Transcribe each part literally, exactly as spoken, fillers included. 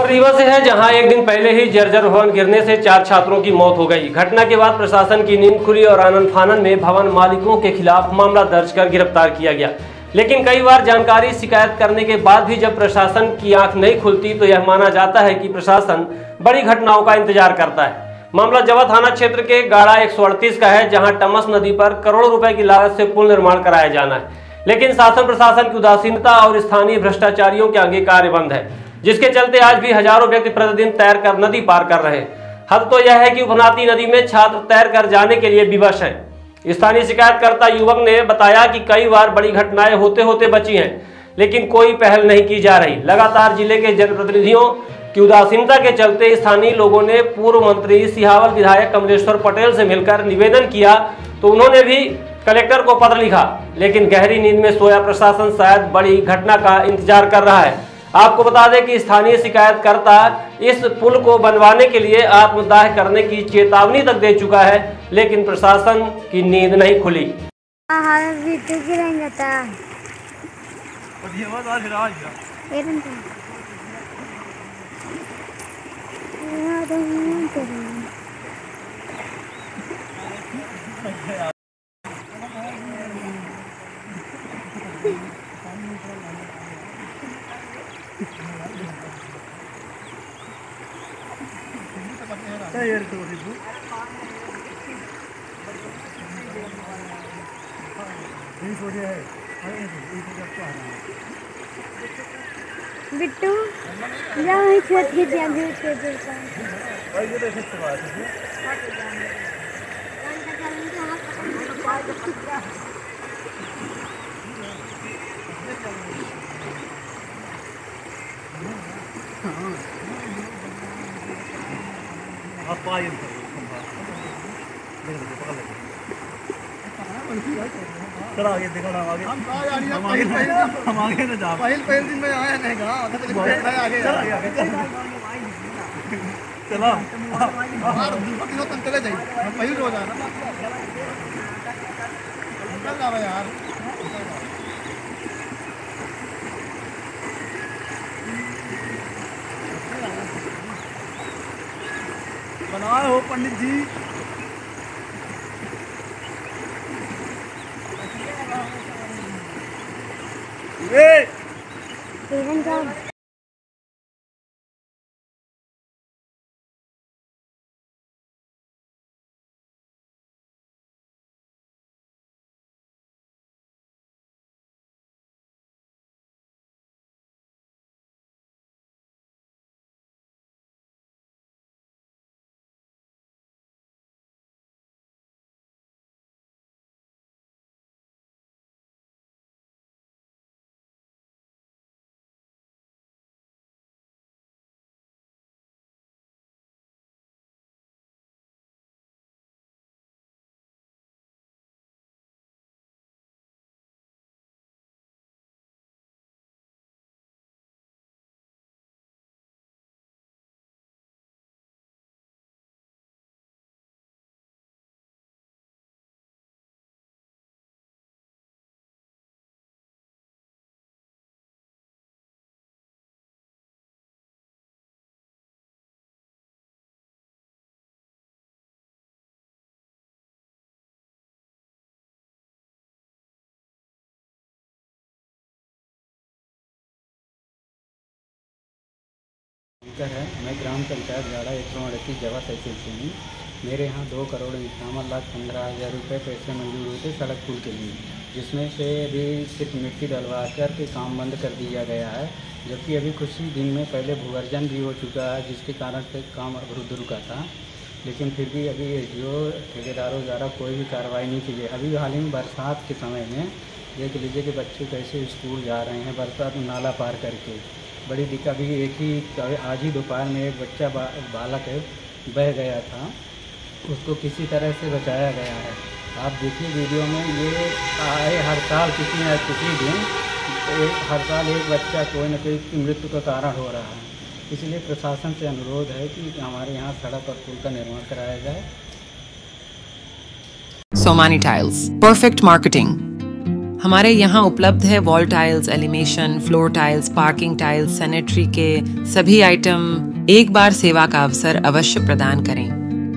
खबर रीवा से है, जहां एक दिन पहले ही जर्जर भवन गिरने से चार छात्रों की मौत हो गई। घटना के बाद प्रशासन की नींद खुली और आनन फानन में भवन मालिकों के खिलाफ मामला दर्ज कर गिरफ्तार किया गया। लेकिन कई बार जानकारी शिकायत करने के बाद भी जब प्रशासन की आंख नहीं खुलती तो यह माना जाता है कि प्रशासन बड़ी घटनाओं का इंतजार करता है। मामला जवा थाना क्षेत्र के गाड़ा एक सौ अड़तीस का है, जहां टमस नदी पर करोड़ों रुपए की लागत से पुल निर्माण कराया जाना है, लेकिन शासन प्रशासन की उदासीनता और स्थानीय भ्रष्टाचारियों के आगे कार्य बंद है, जिसके चलते आज भी हजारों व्यक्ति प्रतिदिन तैर कर नदी पार कर रहे हैं। हद तो यह है कि उपनाती नदी में छात्र तैर कर जाने के लिए विवश हैं। स्थानीय शिकायतकर्ता युवक ने बताया कि कई बार बड़ी घटनाएं होते होते बची हैं, लेकिन कोई पहल नहीं की जा रही। लगातार जिले के जनप्रतिनिधियों की उदासीनता के चलते स्थानीय लोगों ने पूर्व मंत्री सिहावल विधायक कमलेश्वर पटेल से मिलकर निवेदन किया तो उन्होंने भी कलेक्टर को पत्र लिखा, लेकिन गहरी नींद में सोया प्रशासन शायद बड़ी घटना का इंतजार कर रहा है। आपको बता दें कि स्थानीय शिकायतकर्ता इस पुल को बनवाने के लिए आत्मदाह करने की चेतावनी तक दे चुका है, लेकिन प्रशासन की नींद नहीं खुली। बिट्टू जा वहीं खेत के जाने के जैसा आप पाए चला आगे देखो ना आगे हम हम आगे हम आगे ना जा पहले पहले दिन में आया नहीं कहा आगे आगे चला और दीपक दिनों तक चले जाइए पहले रोज आना चल जाओ यार बनाए हो पंडित जी है। मैं ग्राम पंचायत गाड़ा एक सौ अड़तीस जवा तहसील से हूँ। मेरे यहाँ दो करोड़ इक्यावन लाख पंद्रह हज़ार रुपये पैसे मंजूर हुए थे सड़क पुल के लिए, जिसमें से अभी सिर्फ मिट्टी डलवा कर के काम बंद कर दिया गया है, जबकि अभी कुछ ही दिन में पहले भूगर्जन भी हो चुका है, जिसके कारण से काम अवरुद्ध रुका था। लेकिन फिर भी अभी जो ठेकेदारों द्वारा कोई भी कार्रवाई नहीं की गई। अभी हाल ही में बरसात के समय में देख लीजिए कि बच्चे कैसे स्कूल जा रहे हैं बरसात में नाला पार करके। बड़ी दिक्कत अभी एक ही आज ही दोपहर में एक बच्चा बा, बालक है बह गया था, उसको किसी तरह से बचाया गया है। आप देखिए वीडियो में, ये आए हर साल किसी न किसी दिन एक हर साल एक बच्चा कोई न कोई की मृत्यु का कारण हो रहा है। इसलिए प्रशासन से अनुरोध है कि हमारे यहाँ सड़क और पुल का निर्माण कराया जाए। Somani Tiles, perfect marketing. हमारे यहाँ उपलब्ध है wall tiles, elevation, floor tiles, parking tiles, sanitary के सभी आइटम। एक बार सेवा का अवसर अवश्य प्रदान करें।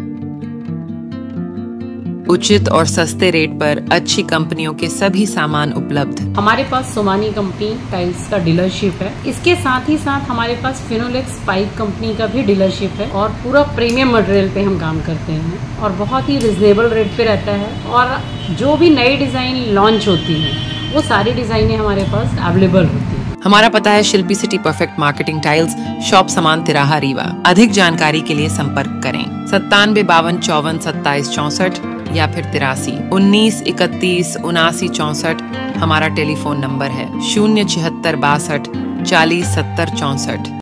उचित और सस्ते रेट पर अच्छी कंपनियों के सभी सामान उपलब्ध। हमारे पास सोमानी कंपनी टाइल्स का डीलरशिप है। इसके साथ ही साथ हमारे पास फिनोलेक्स पाइप कंपनी का भी डीलरशिप है और पूरा प्रीमियम मटेरियल पे हम काम करते हैं और बहुत ही रिजनेबल रेट पे रहता है। और जो भी नई डिजाइन लॉन्च होती है वो सारी डिजाइनें हमारे पास अवेलेबल होती है। हमारा पता है Shilpi city perfect marketing tiles, shop समान तिराहा रीवा। अधिक जानकारी के लिए संपर्क करें सत्तानवे बावन चौवन सत्ताईस चौसठ या फिर तिरासी उन्नीस इकतीस उनासी चौसठ। हमारा टेलीफोन नंबर है शून्य छिहत्तर बासठ चालीस सत्तर चौसठ।